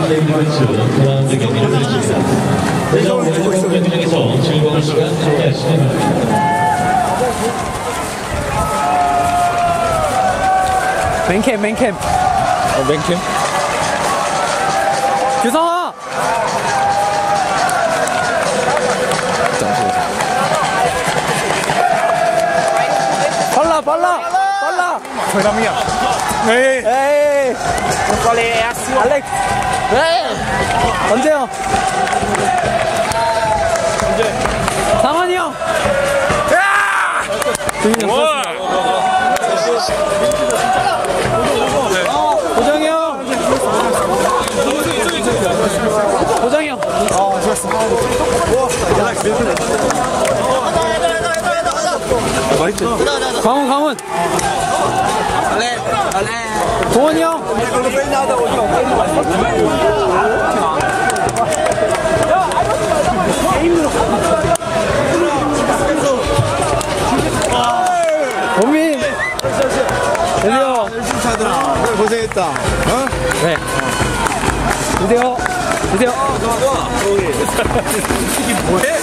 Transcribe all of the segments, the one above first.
세이브스 라운드 경기를 펼칩니다. 그래서 오늘 경기장에서 즐거운 시간 함께하시기 바랍니다. 맨캠 맨캠 맨캠? 규성아! 빨라 빨라 빨라 정답이야. 에이. 에이 알렉 에이 언제요? 상환이 형 고정이 형 고정이 형 좋았어. 강훈 동원이 형 범민 드디어 열심히 차더라. 그래, 고생했다. 어? 네 드디어 좋아. 이게 뭐해?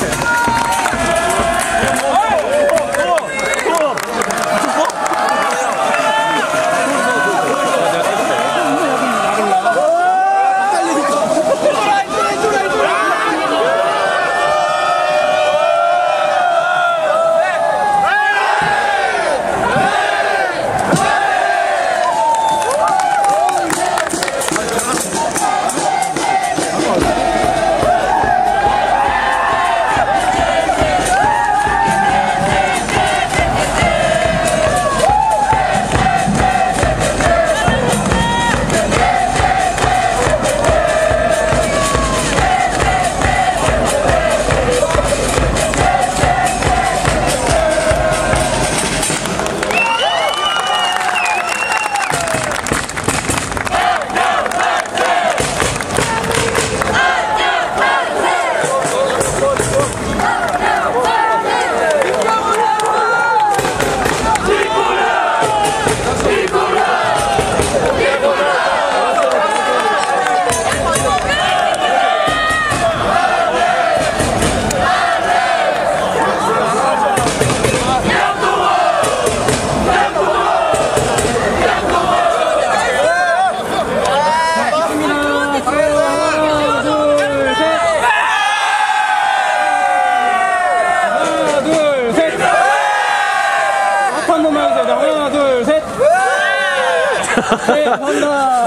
네, 감사합니다.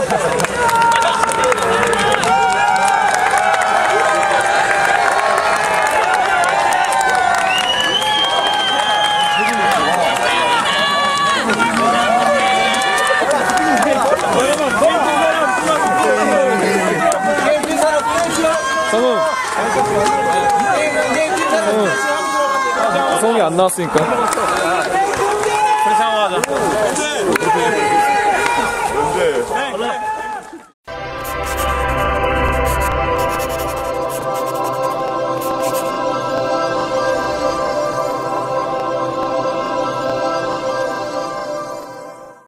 성이 안 나왔으니까. 상황하자.